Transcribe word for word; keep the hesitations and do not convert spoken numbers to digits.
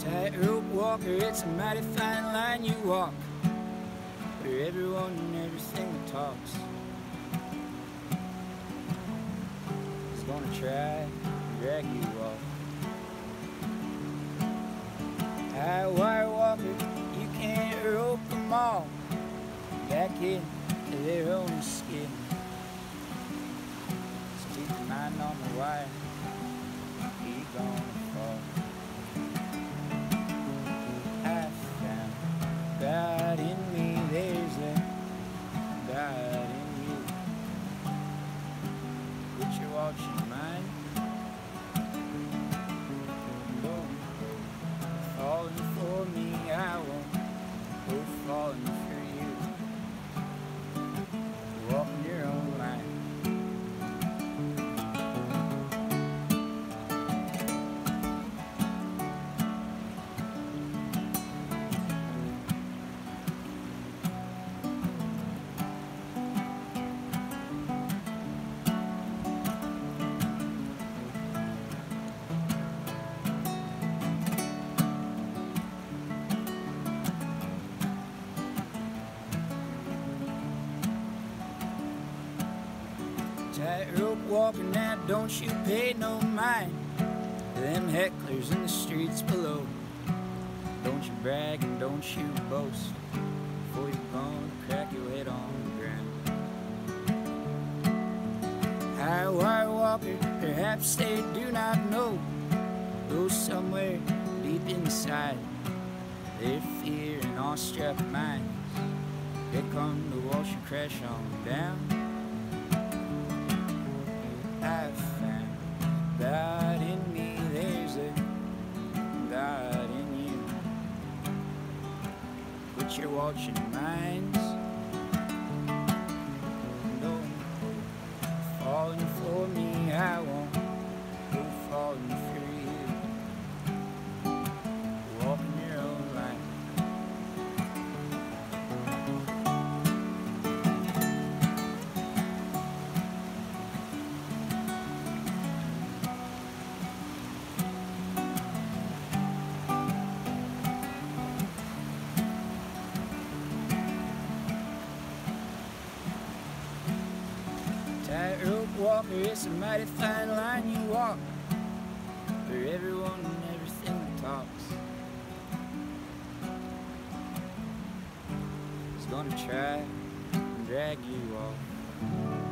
Tightrope walker, it's a mighty fine line you walk, where everyone and everything that talks is gonna try and drag you off. Highwire walker, you can't rope them all back into their own skin. So keep your mind on the wire, you're gonna fall. I found God in me, there's a God in you. Put your watching mind, go falling for me, I won't go falling for you. Walking your own line. Tightrope walking now, don't you pay no mind to them hecklers in the streets below. Don't you brag and don't you boast before you're gonna crack your head on the ground. Highwire walker, perhaps they do not know, though somewhere deep inside their fear and awestruck minds, they come to watch you crash on down. I found God in me, there's a God in you. Put your watching minds, don't go falling for me, I won't go falling for you. Walking your own line. Tightrope walker, it's a mighty fine line you walk, where everyone and everything that talks is gonna try and drag you off.